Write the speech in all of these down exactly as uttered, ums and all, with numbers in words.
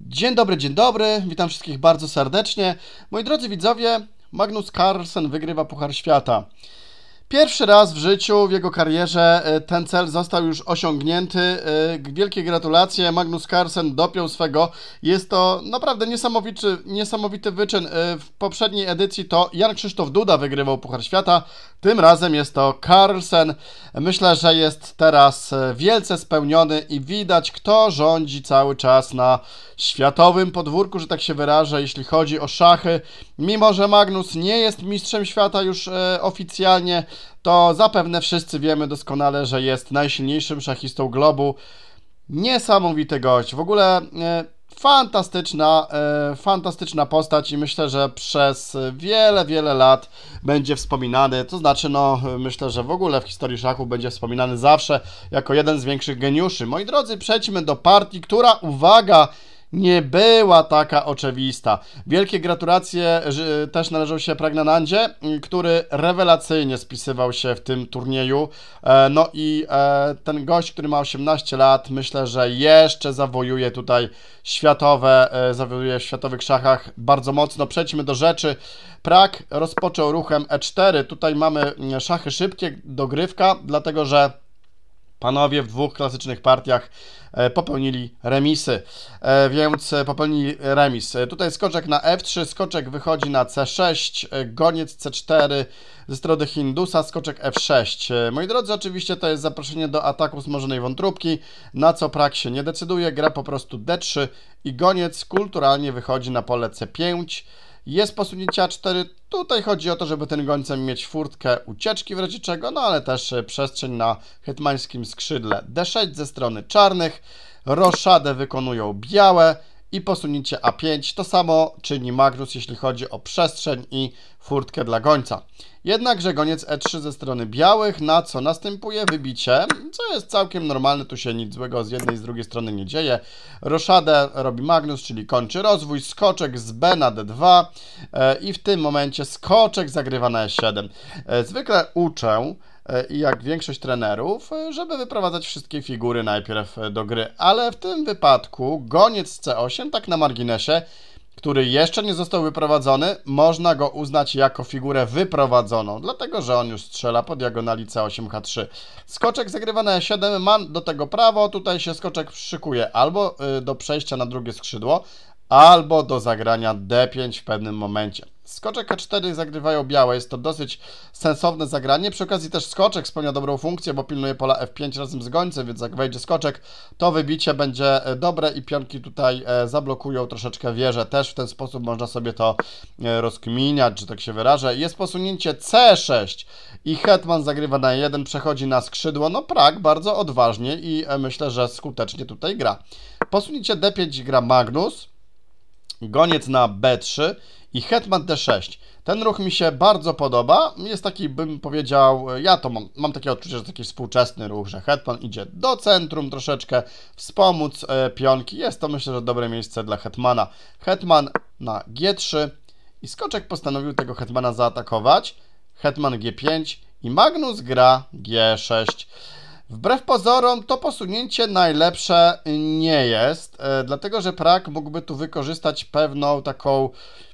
Dzień dobry, dzień dobry, witam wszystkich bardzo serdecznie. Moi drodzy widzowie, Magnus Carlsen wygrywa Puchar Świata. Pierwszy raz w życiu, w jego karierze ten cel został już osiągnięty. Wielkie gratulacje, Magnus Carlsen dopiął swego. Jest to naprawdę niesamowity, niesamowity wyczyn. W poprzedniej edycji to Jan Krzysztof Duda wygrywał Puchar Świata. Tym razem jest to Carlsen. Myślę, że jest teraz wielce spełniony i widać, kto rządzi cały czas na światowym podwórku, że tak się wyrażę, jeśli chodzi o szachy. Mimo że Magnus nie jest mistrzem świata już e, oficjalnie, to zapewne wszyscy wiemy doskonale, że jest najsilniejszym szachistą globu. Niesamowity gość. W ogóle e, fantastyczna, e, fantastyczna postać i myślę, że przez wiele, wiele lat będzie wspominany. To znaczy, no myślę, że w ogóle w historii szachu będzie wspominany zawsze jako jeden z większych geniuszy. Moi drodzy, przejdźmy do partii, która, uwaga, nie była taka oczywista. Wielkie gratulacje też należą się Pragnanandzie, który rewelacyjnie spisywał się w tym turnieju. No i ten gość, który ma osiemnaście lat, myślę, że jeszcze zawojuje tutaj światowe, zawojuje w światowych szachach bardzo mocno. Przejdźmy do rzeczy. Prag rozpoczął ruchem e cztery. Tutaj mamy szachy szybkie, dogrywka, dlatego że panowie w dwóch klasycznych partiach popełnili remisy, więc popełnili remis. Tutaj skoczek na F trzy, skoczek wychodzi na C sześć, goniec C cztery ze strony Hindusa, skoczek F sześć. Moi drodzy, oczywiście to jest zaproszenie do ataku wzmożonej wątróbki, na co Prag się nie decyduje, gra po prostu D trzy i goniec kulturalnie wychodzi na pole C pięć. Jest posunięcie A cztery, tutaj chodzi o to, żeby ten gońcem mieć furtkę ucieczki w razie czego, no ale też przestrzeń na hetmańskim skrzydle D sześć ze strony czarnych, roszadę wykonują białe i posunięcie A pięć, to samo czyni Magnus, jeśli chodzi o przestrzeń i furtkę dla gońca. Jednakże goniec E trzy ze strony białych, na co następuje wybicie, co jest całkiem normalne, tu się nic złego z jednej i z drugiej strony nie dzieje. Roszadę robi Magnus, czyli kończy rozwój, skoczek z B na D dwa i w tym momencie skoczek zagrywa na E siedem. Zwykle uczę, i jak większość trenerów, żeby wyprowadzać wszystkie figury najpierw do gry, ale w tym wypadku goniec C osiem, tak na marginesie, który jeszcze nie został wyprowadzony, można go uznać jako figurę wyprowadzoną, dlatego że on już strzela po diagonali C osiem H trzy. Skoczek zagrywa na E siedem, ma do tego prawo, tutaj się skoczek szykuje albo do przejścia na drugie skrzydło, albo do zagrania D pięć w pewnym momencie. Skoczek H cztery zagrywają białe, jest to dosyć sensowne zagranie. Przy okazji też skoczek spełnia dobrą funkcję, bo pilnuje pola F pięć razem z gońcem, więc jak wejdzie skoczek, to wybicie będzie dobre i pionki tutaj zablokują troszeczkę wieżę. Też w ten sposób można sobie to rozkminiać, że tak się wyrażę. Jest posunięcie C sześć i hetman zagrywa na jeden, przechodzi na skrzydło. No Prag bardzo odważnie i myślę, że skutecznie tutaj gra. Posunięcie D pięć gra Magnus, goniec na B trzy i hetman D sześć. Ten ruch mi się bardzo podoba. Jest taki, bym powiedział, ja to mam, mam takie odczucie, że to taki współczesny ruch, że hetman idzie do centrum troszeczkę, wspomóc e, pionki. Jest to, myślę, że dobre miejsce dla hetmana. Hetman na G trzy i skoczek postanowił tego hetmana zaatakować. Hetman G pięć i Magnus gra G sześć. Wbrew pozorom to posunięcie najlepsze nie jest, e, dlatego że Prag mógłby tu wykorzystać pewną taką,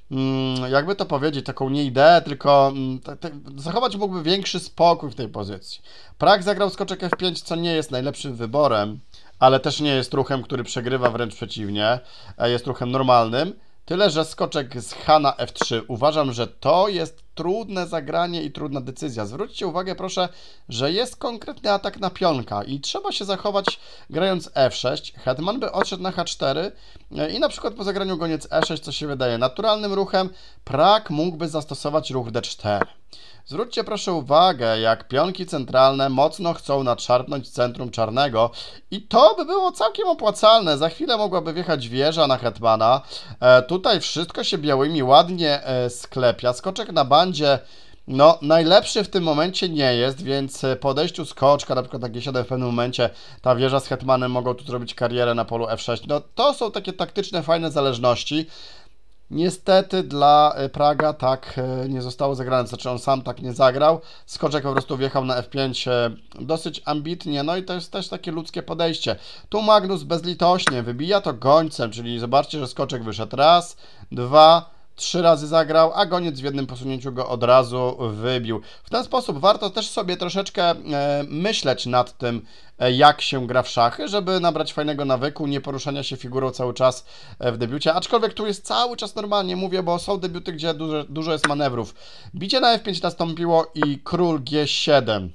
mm, jakby to powiedzieć, taką nie ideę, tylko mm, te, te, zachować mógłby większy spokój w tej pozycji. Prag zagrał skoczek F pięć, co nie jest najlepszym wyborem, ale też nie jest ruchem, który przegrywa, wręcz przeciwnie, e, jest ruchem normalnym. Tyle, że skoczek z H na F trzy. Uważam, że to jest trudne zagranie i trudna decyzja. Zwróćcie uwagę, proszę, że jest konkretny atak na pionka i trzeba się zachować grając F sześć. Hetman by odszedł na H cztery i na przykład po zagraniu goniec E sześć, co się wydaje naturalnym ruchem, Prag mógłby zastosować ruch D cztery. Zwróćcie proszę uwagę, jak pionki centralne mocno chcą nadszarpnąć centrum czarnego i to by było całkiem opłacalne. Za chwilę mogłaby wjechać wieża na hetmana. E, tutaj wszystko się białymi ładnie e, sklepia. Skoczek na bandzie, no najlepszy w tym momencie nie jest, więc po odejściu skoczka, na przykład na G siedem w pewnym momencie ta wieża z hetmanem mogą tu zrobić karierę na polu F sześć. No to są takie taktyczne, fajne zależności. Niestety dla Praga tak nie zostało zagrane, znaczy on sam tak nie zagrał. Skoczek po prostu wjechał na F pięć dosyć ambitnie, no i to jest też takie ludzkie podejście. Tu Magnus bezlitośnie wybija to gońcem, czyli zobaczcie, że skoczek wyszedł raz, dwa, trzy razy zagrał, a goniec w jednym posunięciu go od razu wybił. W ten sposób warto też sobie troszeczkę e, myśleć nad tym, e, jak się gra w szachy, żeby nabrać fajnego nawyku, nie poruszania się figurą cały czas w debiucie. Aczkolwiek tu jest cały czas normalnie, mówię, bo są debiuty, gdzie dużo, dużo jest manewrów. Bicie na F pięć nastąpiło i król G siedem.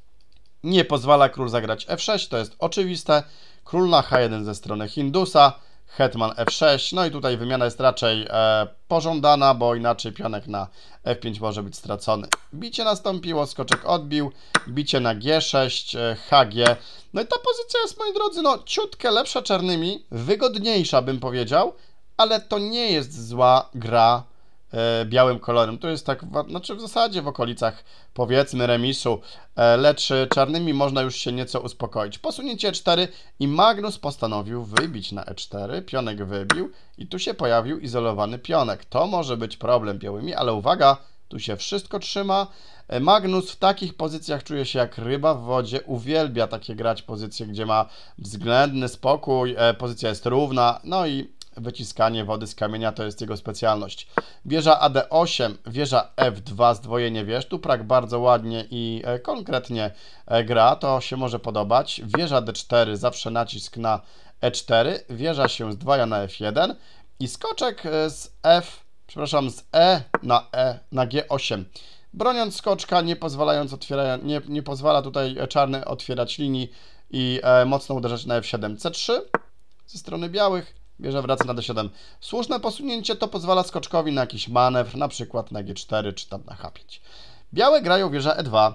Nie pozwala król zagrać F sześć, to jest oczywiste. Król na H jeden ze strony Hindusa. Hetman F sześć, no i tutaj wymiana jest raczej e, pożądana, bo inaczej pionek na F pięć może być stracony. Bicie nastąpiło, skoczek odbił, bicie na G sześć, e, H G. No i ta pozycja jest, moi drodzy, no ciutkę lepsza czarnymi, wygodniejsza bym powiedział, ale to nie jest zła gra e, białym kolorem. To jest tak, w, znaczy w zasadzie w okolicach powiedzmy remisu, e, lecz czarnymi można już się nieco uspokoić. Posunięcie E cztery i Magnus postanowił wybić na E cztery, pionek wybił i tu się pojawił izolowany pionek. To może być problem białymi, ale uwaga, tu się wszystko trzyma. E, Magnus w takich pozycjach czuje się jak ryba w wodzie, uwielbia takie grać pozycje, gdzie ma względny spokój, e, pozycja jest równa, no i wyciskanie wody z kamienia to jest jego specjalność. Wieża A D osiem, wieża F dwa, zdwojenie wież. Tu Prag bardzo ładnie i e, konkretnie e, gra, to się może podobać. Wieża D cztery, zawsze nacisk na E cztery. Wieża się zdwaja na F jeden i skoczek z F, przepraszam, z E na E na G osiem. Broniąc skoczka, nie pozwalając otwiera, nie, nie pozwala tutaj czarny otwierać linii i e, mocno uderzać na F siedem. C trzy ze strony białych. Wieża wraca na D siedem. Słuszne posunięcie to pozwala skoczkowi na jakiś manewr, na przykład na G cztery czy tam na H pięć. Białe grają wieża E dwa.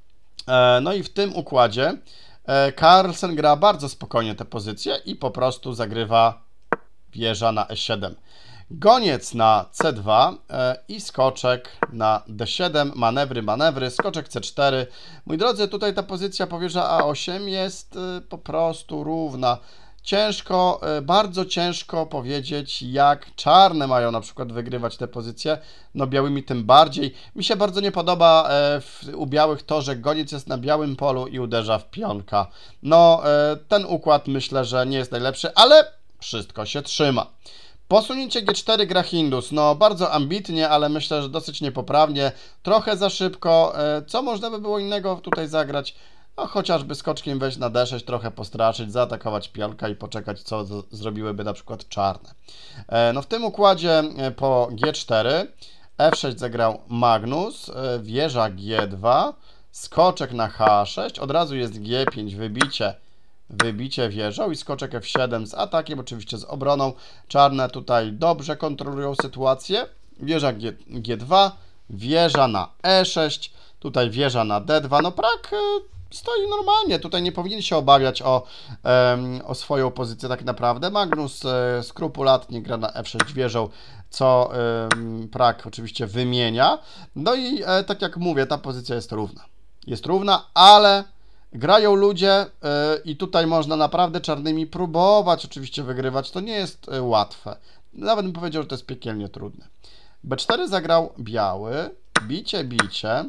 E, no i w tym układzie e, Carlsen gra bardzo spokojnie te pozycje i po prostu zagrywa wieża na E siedem. Goniec na C dwa e, i skoczek na D siedem. Manewry, manewry, skoczek C cztery. Moi drodzy, tutaj ta pozycja po wieża A osiem jest e, po prostu równa. Ciężko, bardzo ciężko powiedzieć, jak czarne mają na przykład wygrywać te pozycje, no białymi tym bardziej. Mi się bardzo nie podoba w, u białych to, że goniec jest na białym polu i uderza w pionka. No, ten układ myślę, że nie jest najlepszy, ale wszystko się trzyma. Posunięcie G cztery gra Hindus, no bardzo ambitnie, ale myślę, że dosyć niepoprawnie, trochę za szybko. Co można by było innego tutaj zagrać? No chociażby skoczkiem wejść na D sześć, trochę postraszyć, zaatakować pionka i poczekać, co z, zrobiłyby na przykład czarne. E, no w tym układzie e, po G cztery F sześć zagrał Magnus, e, wieża G dwa, skoczek na H sześć, od razu jest G pięć, wybicie, wybicie wieżą i skoczek F siedem z atakiem, oczywiście z obroną. Czarne tutaj dobrze kontrolują sytuację. Wieża G, G2, wieża na E sześć, tutaj wieża na D dwa, no Prag e, stoi normalnie, tutaj nie powinien się obawiać o, um, o swoją pozycję tak naprawdę. Magnus e, skrupulatnie gra na F sześć wieżą, co um, Prag oczywiście wymienia. No i e, tak jak mówię, ta pozycja jest równa. Jest równa, ale grają ludzie e, i tutaj można naprawdę czarnymi próbować oczywiście wygrywać. To nie jest e, łatwe. Nawet bym powiedział, że to jest piekielnie trudne. B cztery zagrał biały, bicie, bicie.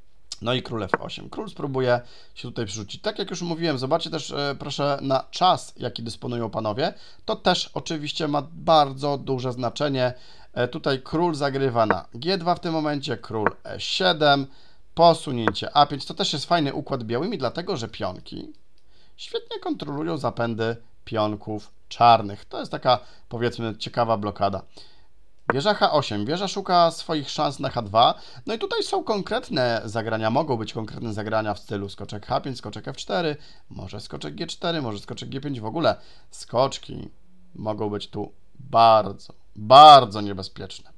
No i król F osiem. Król spróbuje się tutaj przerzucić. Tak jak już mówiłem, zobaczcie też e, proszę na czas, jaki dysponują panowie. To też oczywiście ma bardzo duże znaczenie. E, tutaj król zagrywa na G dwa w tym momencie, król E siedem, posunięcie A pięć. To też jest fajny układ białymi, dlatego że pionki świetnie kontrolują zapędy pionków czarnych. To jest taka, powiedzmy, ciekawa blokada. Wieża H osiem. Wieża szuka swoich szans na H dwa. No i tutaj są konkretne zagrania, mogą być konkretne zagrania w stylu skoczek H pięć, skoczek F cztery, może skoczek G cztery, może skoczek G pięć. W ogóle skoczki mogą być tu bardzo, bardzo niebezpieczne.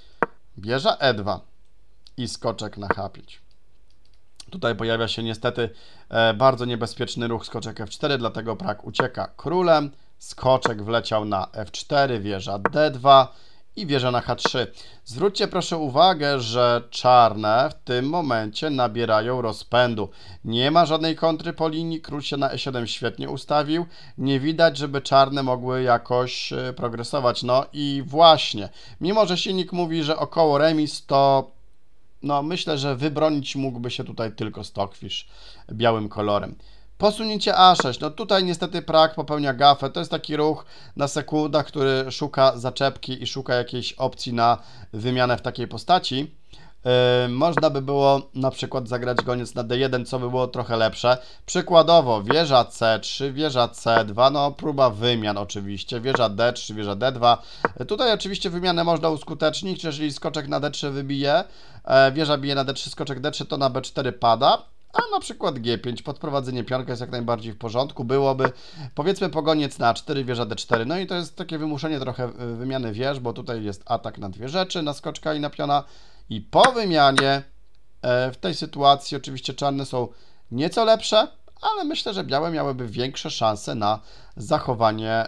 Wieża E dwa i skoczek na H pięć. Tutaj pojawia się niestety e, bardzo niebezpieczny ruch skoczek F cztery, dlatego Prag ucieka królem. Skoczek wleciał na F cztery, wieża D dwa. i wieża na H trzy. Zwróćcie proszę uwagę, że czarne w tym momencie nabierają rozpędu. Nie ma żadnej kontry po linii, król się na E siedem świetnie ustawił. Nie widać, żeby czarne mogły jakoś progresować. No i właśnie, mimo że silnik mówi, że około remis, to no myślę, że wybronić mógłby się tutaj tylko Stockfish białym kolorem. Posunięcie A sześć, no tutaj niestety Prag popełnia gafę, to jest taki ruch na sekundach, który szuka zaczepki i szuka jakiejś opcji na wymianę w takiej postaci. Yy, można by było na przykład zagrać goniec na D jeden, co by było trochę lepsze. Przykładowo wieża C trzy, wieża C dwa, no próba wymian oczywiście, wieża D trzy, wieża D dwa. Yy, tutaj oczywiście wymianę można uskutecznić, jeżeli skoczek na D trzy wybije, yy, wieża bije na D trzy, skoczek D trzy, to na B cztery pada. A na przykład G pięć, podprowadzenie pionka jest jak najbardziej w porządku, byłoby, powiedzmy pogoniec na A cztery, wieża D cztery, no i to jest takie wymuszenie trochę wymiany wież, bo tutaj jest atak na dwie rzeczy, na skoczka i na piona i po wymianie w tej sytuacji oczywiście czarne są nieco lepsze, ale myślę, że białe miałyby większe szanse na zachowanie,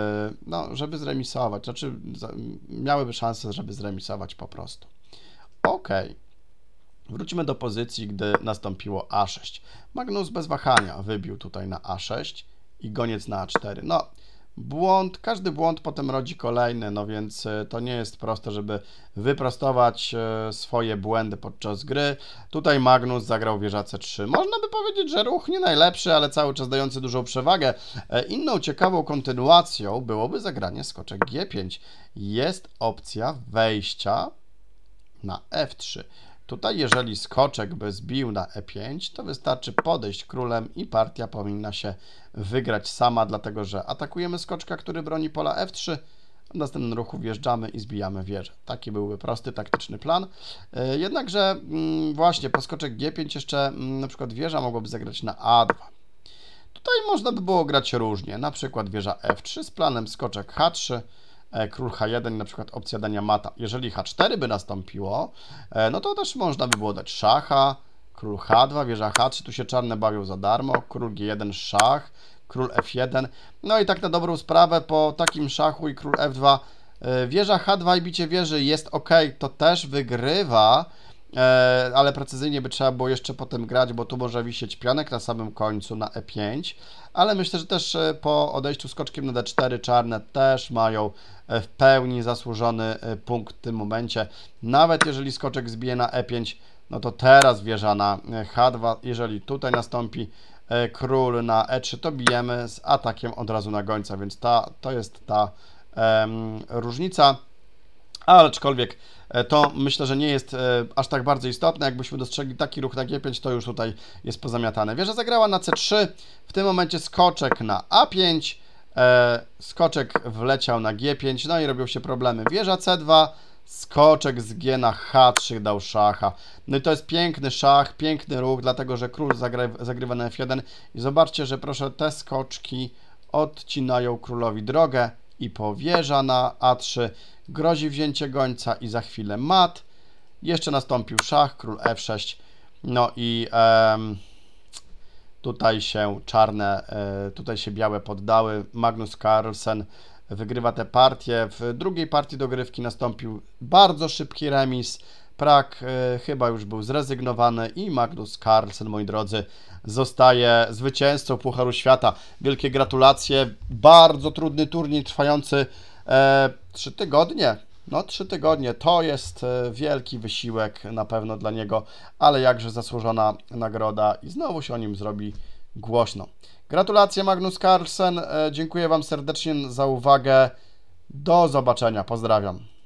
no żeby zremisować, znaczy miałyby szansę, żeby zremisować po prostu. Okej. Okay. Wróćmy do pozycji, gdy nastąpiło A sześć. Magnus bez wahania wybił tutaj na A sześć i goniec na A cztery. No, błąd, każdy błąd potem rodzi kolejny, no więc to nie jest proste, żeby wyprostować swoje błędy podczas gry. Tutaj Magnus zagrał wieża C trzy. Można by powiedzieć, że ruch nie najlepszy, ale cały czas dający dużą przewagę. Inną ciekawą kontynuacją byłoby zagranie skoczek G pięć. Jest opcja wejścia na F trzy. Tutaj jeżeli skoczek by zbił na E pięć, to wystarczy podejść królem i partia powinna się wygrać sama, dlatego że atakujemy skoczka, który broni pola F trzy, w następnym ruchu wjeżdżamy i zbijamy wieżę. Taki byłby prosty, taktyczny plan. Jednakże właśnie po skoczek G pięć jeszcze na przykład wieża mogłaby zagrać na A dwa. Tutaj można by było grać różnie, na przykład wieża F trzy z planem skoczek H trzy, król H jeden, na przykład opcja dania mata. Jeżeli H cztery by nastąpiło, no to też można by było dać szacha, król H dwa, wieża H trzy, tu się czarne bawią za darmo, król G jeden, szach, król F jeden. No i tak na dobrą sprawę po takim szachu i król F dwa, wieża H dwa i bicie wieży jest ok, to też wygrywa, ale precyzyjnie by trzeba było jeszcze potem grać, bo tu może wisieć pionek na samym końcu na E pięć, ale myślę, że też po odejściu skoczkiem na D cztery czarne też mają w pełni zasłużony punkt w tym momencie. Nawet jeżeli skoczek zbije na E pięć, no to teraz wieża na H dwa, jeżeli tutaj nastąpi król na E trzy, to bijemy z atakiem od razu na gońca, więc ta, to jest ta um, różnica. Ale aczkolwiek to myślę, że nie jest aż tak bardzo istotne. Jakbyśmy dostrzegli taki ruch na G pięć, to już tutaj jest pozamiatane. Wieża zagrała na C trzy, w tym momencie skoczek na A pięć, e, skoczek wleciał na G pięć, no i robią się problemy. Wieża C dwa, skoczek z G na H trzy dał szacha. No i to jest piękny szach, piękny ruch, dlatego że król zagra, zagrywa na F jeden i zobaczcie, że proszę, te skoczki odcinają królowi drogę i po wieża na A trzy grozi wzięcie gońca i za chwilę mat. Jeszcze nastąpił szach, król F sześć. No i um, tutaj się czarne, e, tutaj się białe poddały. Magnus Carlsen wygrywa tę partię. W drugiej partii dogrywki nastąpił bardzo szybki remis. Prag e, chyba już był zrezygnowany i Magnus Carlsen, moi drodzy, zostaje zwycięzcą Pucharu Świata. Wielkie gratulacje. Bardzo trudny turniej trwający e, trzy tygodnie. No trzy tygodnie to jest e, wielki wysiłek na pewno dla niego, ale jakże zasłużona nagroda i znowu się o nim zrobi głośno. Gratulacje Magnus Carlsen. E, dziękuję Wam serdecznie za uwagę. Do zobaczenia. Pozdrawiam.